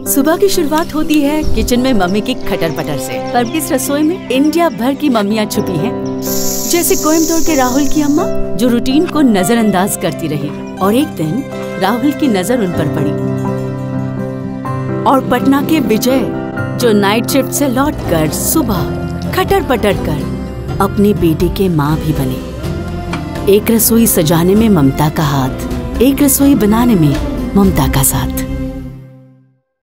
सुबह की शुरुआत होती है किचन में मम्मी की खटर पटर से, पर इस रसोई में इंडिया भर की मम्मियाँ छुपी हैं। जैसे कोयम्बटूर के राहुल की अम्मा जो रूटीन को नजरअंदाज करती रही और एक दिन राहुल की नजर उन पर पड़ी। और पटना के विजय जो नाइट शिफ्ट से लौटकर सुबह खटर पटर कर अपनी बेटी के माँ भी बने। एक रसोई सजाने में ममता का हाथ, एक रसोई बनाने में ममता का साथ।